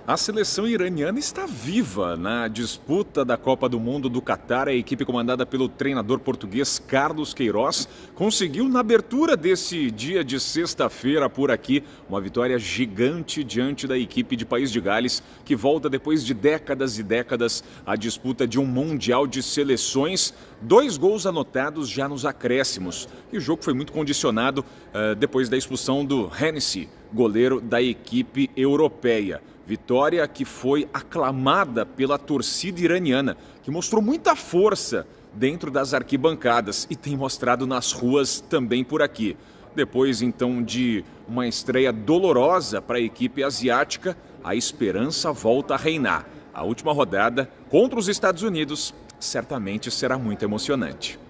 A seleção iraniana está viva na disputa da Copa do Mundo do Catar. A equipe comandada pelo treinador português Carlos Queiroz conseguiu, na abertura desse dia de sexta-feira por aqui, uma vitória gigante diante da equipe de País de Gales, que volta depois de décadas e décadas à disputa de um Mundial de Seleções. 2 gols anotados já nos acréscimos. E o jogo foi muito condicionado depois da expulsão do Hennessy, goleiro da equipe europeia. Vitória que foi aclamada pela torcida iraniana, que mostrou muita força dentro das arquibancadas e tem mostrado nas ruas também por aqui. Depois, então, de uma estreia dolorosa para a equipe asiática, a esperança volta a reinar. A última rodada contra os Estados Unidos certamente será muito emocionante.